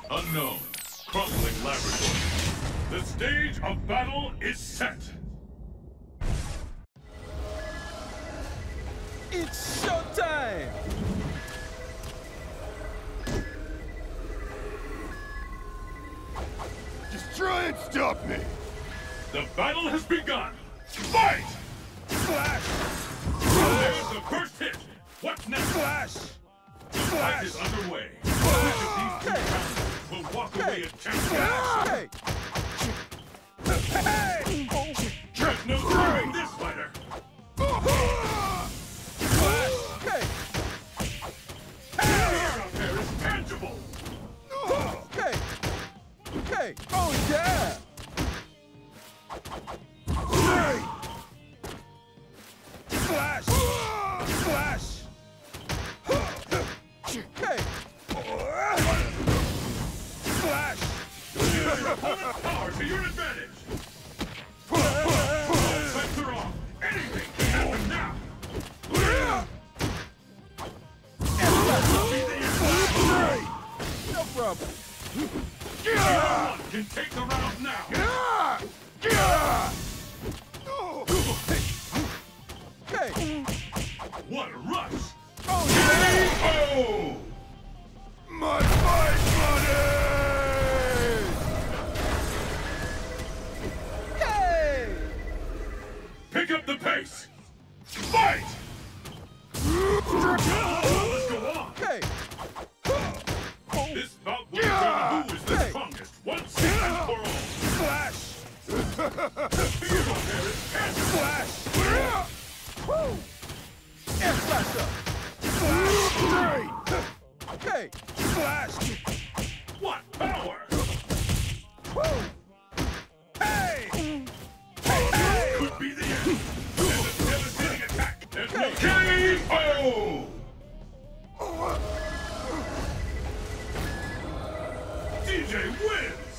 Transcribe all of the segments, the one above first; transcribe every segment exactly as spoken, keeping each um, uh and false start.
Unknown, crumbling laboratory. The stage of battle is set. It's showtime! Just try and stop me! The battle has begun! Fight! Flash! There's the first hit! What's next? Flash! The fight is underway. Which of these two counters will walk away as champion? Hey! There's no stopping this fighter! Hey! The fear out there is tangible! Hey! Hey! Oh yeah! Flash! Flash! Hey! Flash! Use your opponent's power to your advantage! Sets are off! Anything can happen now! No problem. Anyone can take the round now! Hey! What a rush! Oh yeah! Oh! My fight money! Hey! Pick up the pace! Fight! Let's go on! Hey! This bout will determine who is the Hey. strongest, once and for all! Flash! The fear out there is tangible! Flash! Woo! And flash up! Flash! Hey! Flash! What power! Woo! Hey! Could be the end! There's a devastating attack! There's no K O! DeeJay wins!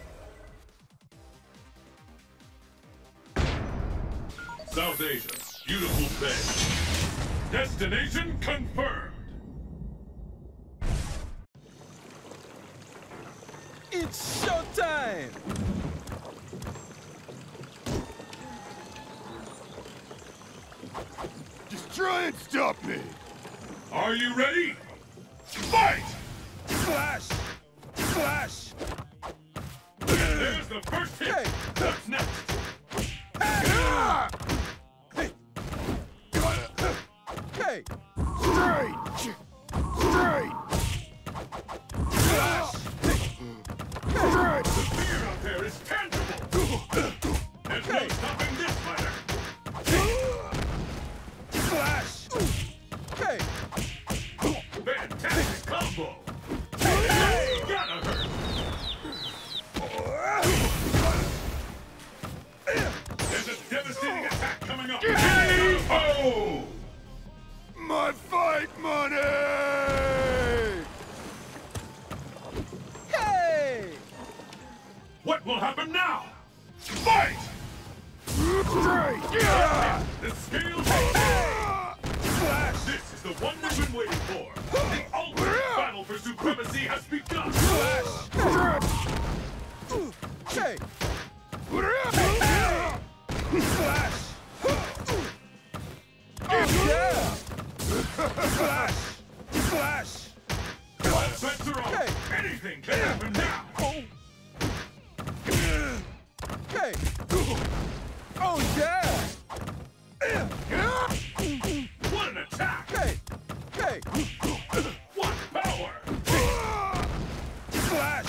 South Asia, beautiful bay. Destination confirmed! It's showtime! Just try and stop me! Are you ready? Fight! Flash! Flash! There's the first hit! Hey. What's next? Hey! Straight! Straight! Flash! Straight! The fear out there is tangible! There's no stopping this fighter! Flash! Hey! Fantastic combo! Hey, gotta hurt! There's a devastating attack coming up! K O! My fight money! Hey! What will happen now? Fight! Straight! The scales Flash! This is the one we've been waiting for! The ultimate battle for supremacy has begun! Flash! Hey! Flash! Oh yeah! Flash! Flash! All bets are off! Hey. Anything can happen now! Hey! Oh yeah! What an attack! Hey! Hey! What power! Flash!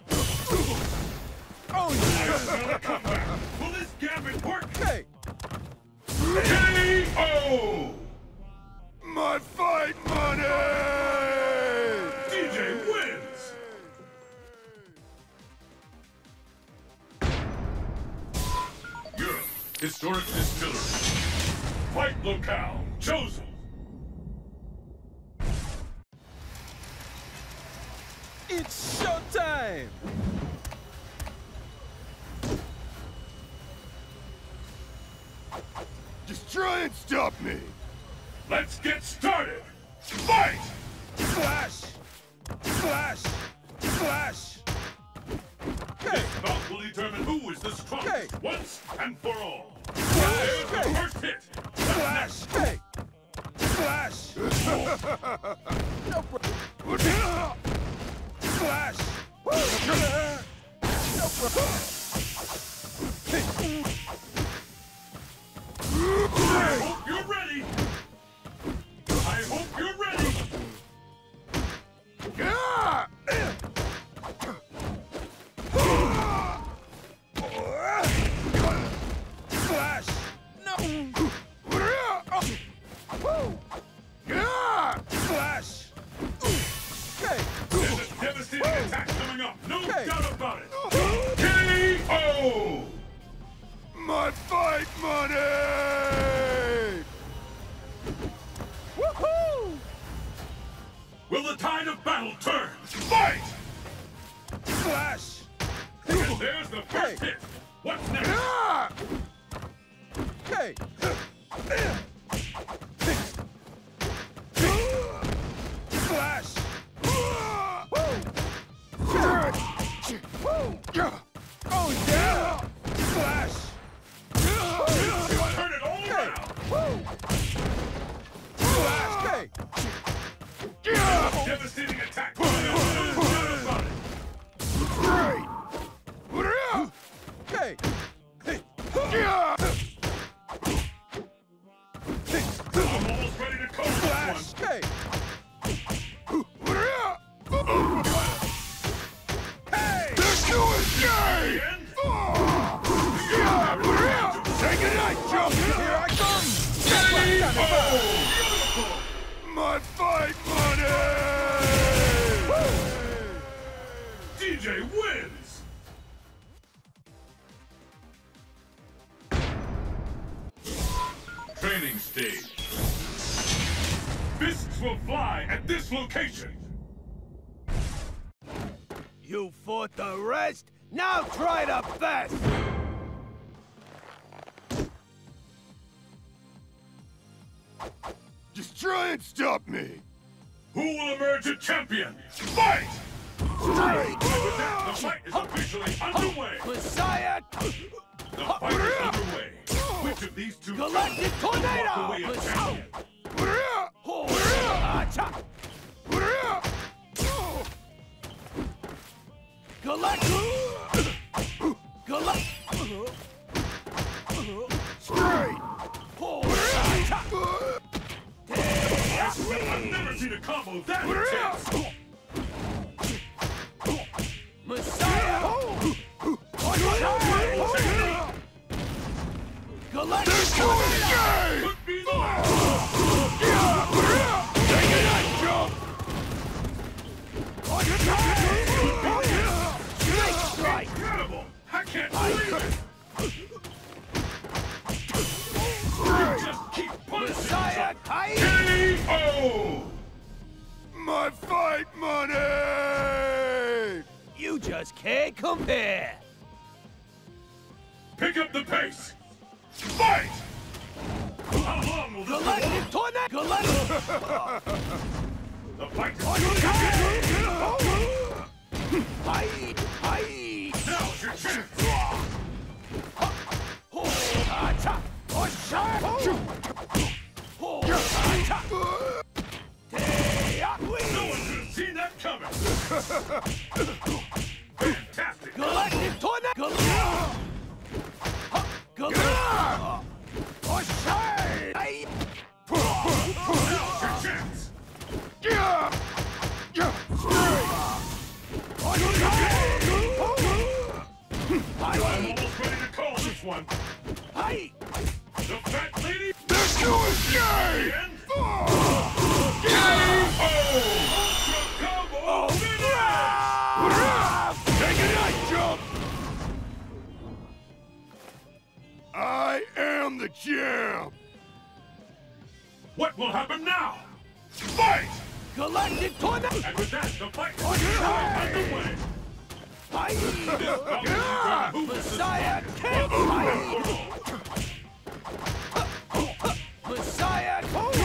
Oh yeah! There's another comeback! Will this gambit work? Hey! K O! My fight money! DeeJay wins! Europe, historic distillery. Fight locale chosen. It's showtime! Just try and stop me! Let's get started! Fight! Flash! Flash! Flash! determine who is the strongest Okay. once and for all. There's the Okay. first hit. Flash! Hey! Flash! No problem. Flash! No problem. I hope you're ready. I hope you're ready. Ah! Flash! No! Ah! Flash! Okay! There's a devastating attack coming up. No Okay. doubt about it. K O! My fight money! Woohoo! Will the tide of battle turn? Fight! Flash! And there's the first Hey. hit. What's next? Ah! Okay! Flash! Oh yeah! Flash! Turn it all Okay! around. Woo! Flash! Okay! Devastating attack coming up. No doubt about it. Great! Okay! I'm almost ready to call this one. Okay! Hey! Let's do it, Jay! Again? Take a night, jump! Here I come! Oh! My fight money! DeeJay wins! Training stage. Fists will fly at this location. You fought the rest? Now try the best! Just try and stop me! Who will emerge a champion? Fight! Straight! With that, the fight is officially underway. Messiah! The fight is underway. Which of these two Galactic will walk Tornado! away a champion? Acha! Galactic! Galactic! Straight! I've never seen a combo that intense. Messiah! Galactic Let's do it, Jay! Could be the last. Take a night, jump! Snake strike! Incredible! I can't believe it! Straight! Just keep punishing Messiah! yourself. Kai! K O! My fight money! You just can't compare! Pick up the pace! Fight! How long will this go on? Galactic Tornado! Galactic! The fight is Hide! Hide! Now's your chance! Acha! Osha! Acha! No one could have seen that coming! Fantastic! Galactic Tornado! Galactic! Osha! Now's your chance! Yeah! Yeah! I'm almost ready to call this one. Hide! The fat lady Let's do it, Jay! and K O! Ultra combo finish! Take a night, jump! I am the champ! What will happen now? Fight! Galactic Tornado! And with that, the fight is underway. Hide! This bout will determine who is the Messiah strongest can't once hide! and for all. Messiah!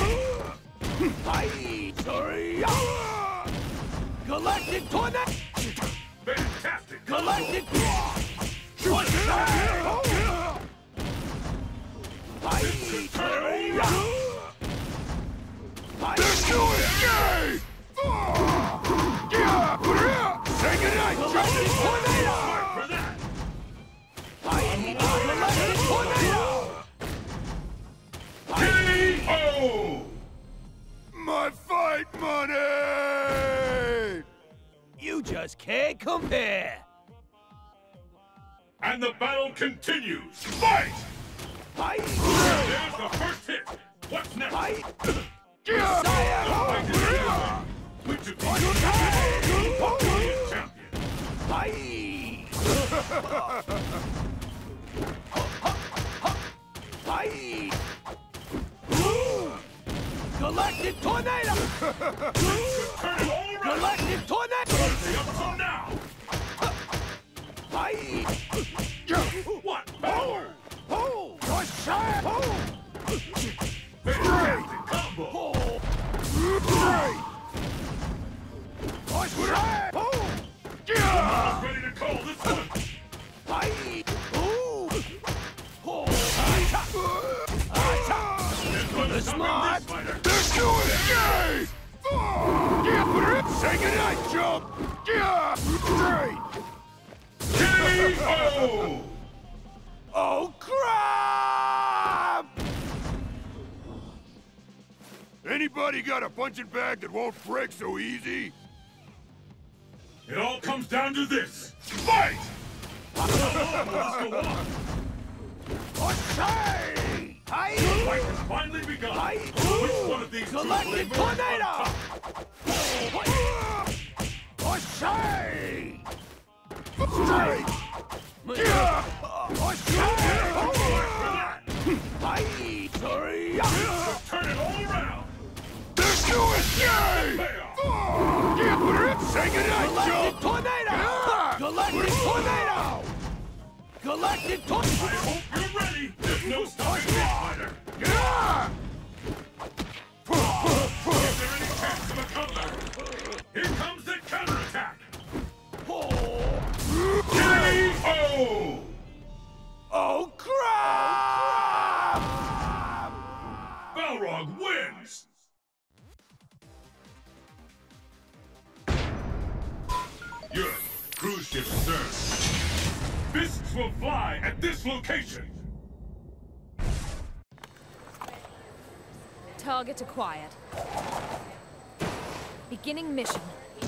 Hide! Sorry! Galactic Tornado! Fantastic! Galactic! Let's do it, Jay! Say goodnight, Johnny! For that. K O! My fight money! You just can't compare. And the battle continues. Fight! Fight! There's the first hit. What's next? Fight! Yeah! The fight is over. Which of these is the champion? Fight! Fight! Galactic tornado! Turn it all around. Galactic tornado! Stay up till now. Fight! What power? Oh! Fantastic combo. Almost ready to call this one. Fight! Ooh! Oh! The smart. Let's do it, Jay! Yeah, say goodnight, chump! Yeah! Straight! K O! Oh, crap! Anybody got a punching bag that won't break so easy? It all comes down to this. Fight! How long will this go on? Hey! The fight has finally begun. Which one of these two will Galactic emerge on tornado! top? Straight! Yeah! Fight! Turn it all around. Let's do it, Jay! Payoff. Yeah, say goodnight, Galactic chump! tornado! Galactic tornado! Galactic I tornado! hope you're ready. There's no stopping this fighter. Yeah! Is there any chance of a comeback? Here comes the counterattack. K O! Oh, crap! Balrog wins. Your cruise ship, sir. Fists will fly at this location. Target acquired. Beginning mission.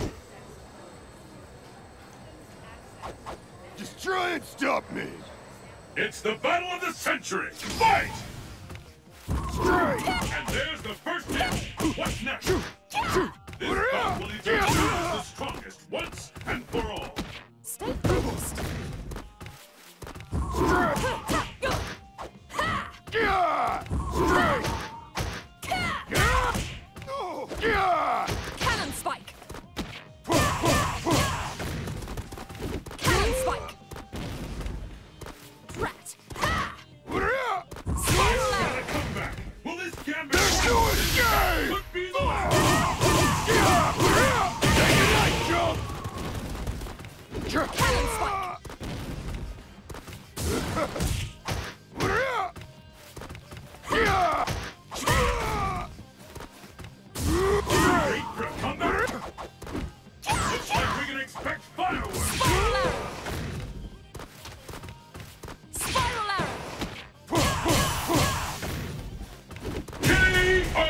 Just try and stop me! It's the battle of the century. Fight! Straight! And there's the first hit. What's next? This bout will determine who is the strongest once and for all. Stay focused. Straight! Yeah! Straight! Yeah! No! Yeah! Cannon spike. Cannon spike. Drat. Spiral Got a arrow. comeback. Will this gambit Let's do it, Jay! could be the last? Yeah! Say goodnight, chump! Cannon spike. Yeah! Wait for a comeback. Looks like we can expect fireworks. Spiral arrow. Spiral arrow. K O!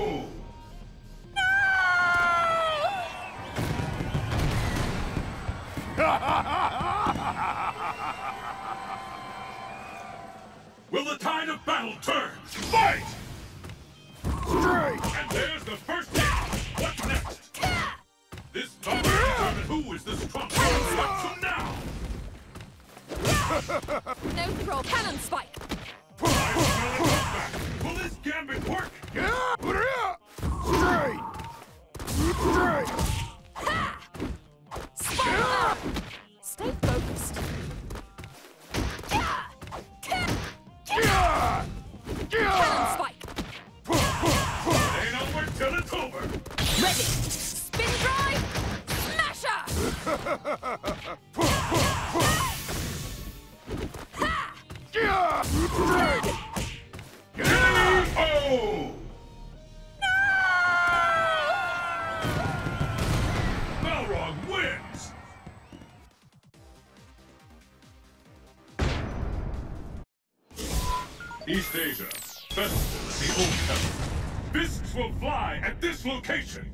Will the tide of battle turn? Fight! Straight! And there's the first hit. What's next? This bout will determine who is the strongest. Up to now. No throw. Cannon spike. I smell a comeback. Will this gambit work? Yeah! Straight! Straight! Spiral arrow. Stay focused. Yeah! Cannon Yeah! spike. Ain't over till it's over. Ready. Spin drive. Smasher. East Asia, Festival at the Old Temple. Fists will fly at this location.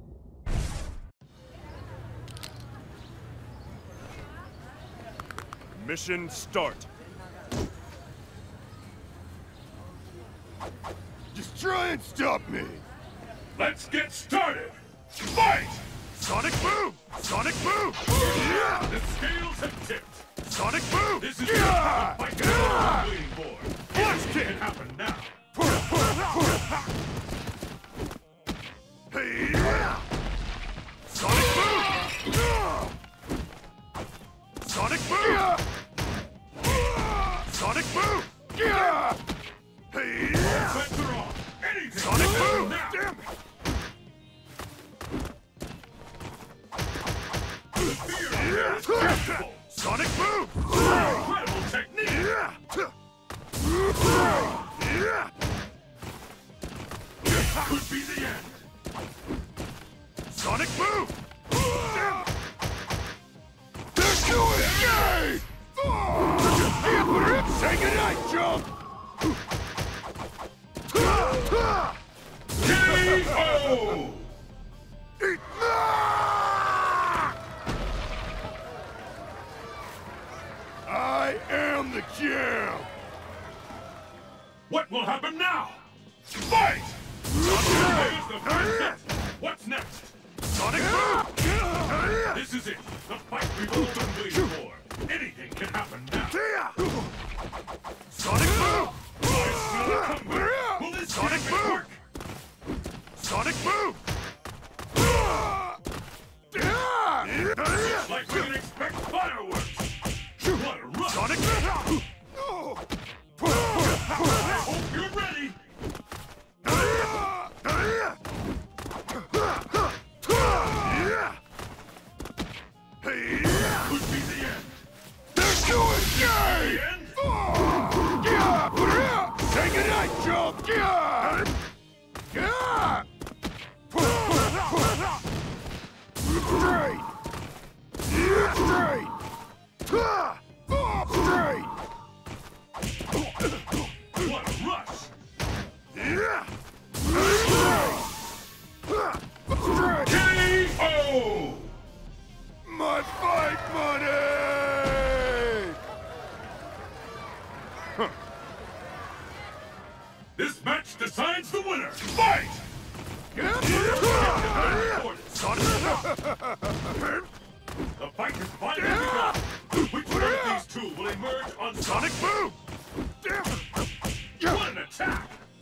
Mission start. Just try and stop me. Let's get started. Fight! Sonic boom! Sonic boom! Yeah! The scales have tipped. Sonic boom! This is yeah! the fight that I've been waiting for. Flash It kick! can happen now. Hey! Yeah! Sonic boom! Sonic boom! Sonic boom! Yeah! Hey! Bets are off. Anything Sonic can happen boom! now. Damn it! The fear here is tangible. Sonic boom! Incredible technique. Yeah! Yeah! This could be the end. Sonic boom! Damn it! They're doing it! Yay! Say goodnight, chump! K O! Eat- I am the champ! What will happen now? Fight! There's the first hit. What's next? Sonic boom! This is it. The fight we've all been waiting for. Anything can happen now. Sonic boom! I smell a comeback. Will this Sonic gimmick boom! work? Sonic boom! Like we can expect fireworks. What a rush! Sonic boom! I hope you're ready. Could be the end. They're doing The yay! end? Say goodnight, chump! Straight! Straight! Straight! What a rush! Straight! K O! My fight money! This match decides the winner. Fight! The fight has finally begun. Which one of these two will emerge on Sonic boom! What an attack!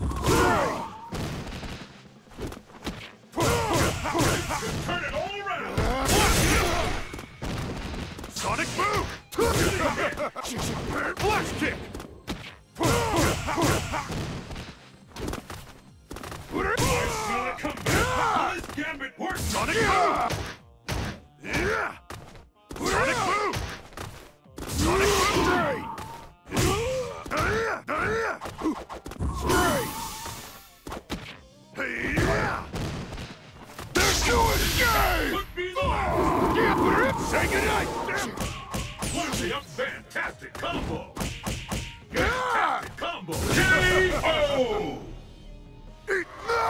Turn it all around! Sonic boom! Flash kick! I smell a comeback! Will this gambit work? Sonic boom! Yeah! Sonic boom! Sonic boom! Straight! Straight! Hey! They're doing it! Yay! Could be the last! Say goodnight! What a fantastic combo! Yeah! Fantastic combo! K O! Eat-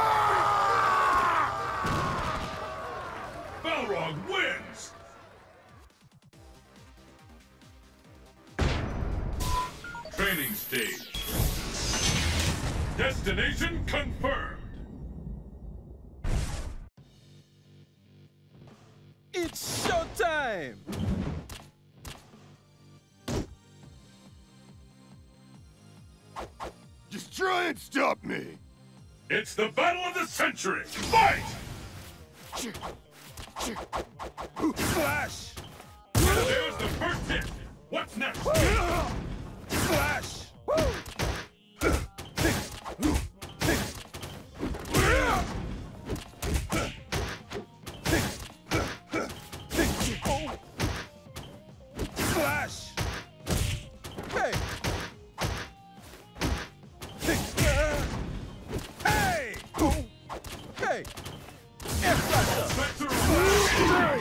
Balrog wins! Training stage. Destination confirmed. It's showtime! Just try and stop me! It's the battle of the century! Fight! Flash! There's the first hit. What's next? Flash! Flash! Hey! Hey! Hey! Air Flasher! Spencer,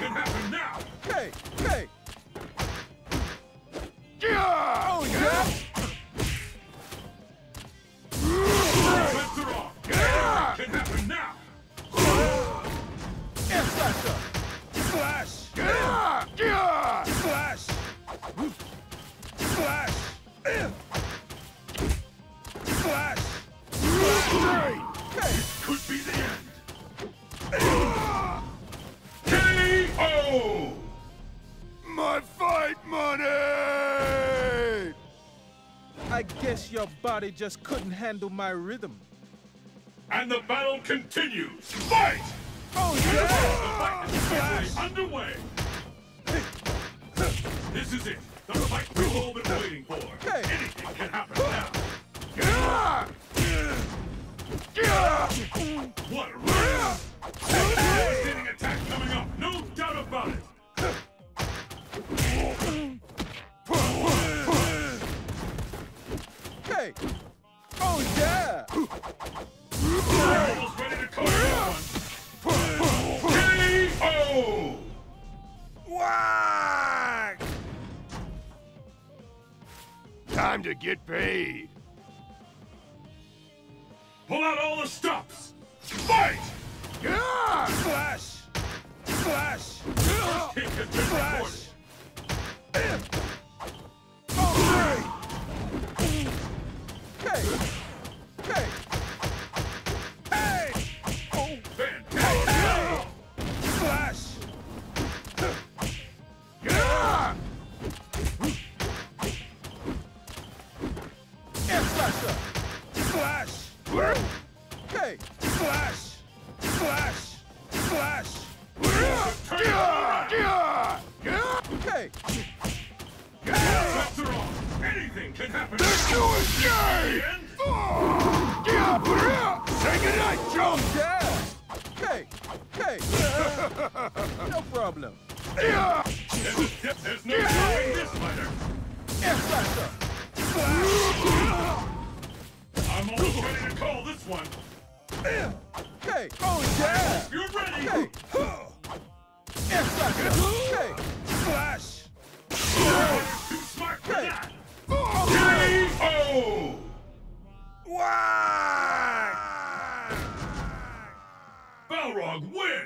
be the end. K O! My fight money! I guess your body just couldn't handle my rhythm. And the battle continues. Fight! Oh, The yeah! fight is officially underway. This is it. The fight we've all been waiting for. Hey. Anything can happen now. What a round! Devastating attack coming up. No doubt about it. Hey! Oh, yeah! Almost ready to call that one. K O! Whack! Time to get paid. Pull out all the stops. Fight! Yeah! Slash! Slash! First hit has been recorded. Hey! Hey! Hey! Oh, Fantastic! Slash! Yeah! air slasher! Slash! Hey! Slash! Slash! Slash! Turn it around. Yeah! Yeah! Hey! After all, anything can happen. Let's do it, Jay! And Yeah! Say goodnight, Joe! Yeah! Hey! Hey! No problem. Yeah! there's, there's no stopping this fighter. Air slasher! I'm almost ready to call this one. Hey! Oh, yeah! You're ready. Hey! Air slasher! Hey! Slash! Too smart for Hey. that. Oh, K O! Whack! Balrog wins.